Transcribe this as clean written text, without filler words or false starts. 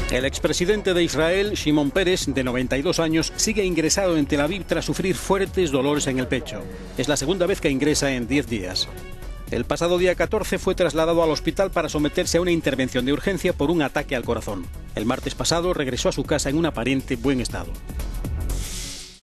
El expresidente de Israel, Shimon Peres, de 92 años, sigue ingresado en Tel Aviv tras sufrir fuertes dolores en el pecho. Es la segunda vez que ingresa en 10 días. El pasado día 14 fue trasladado al hospital para someterse a una intervención de urgencia por un ataque al corazón. El martes pasado regresó a su casa en un aparente buen estado.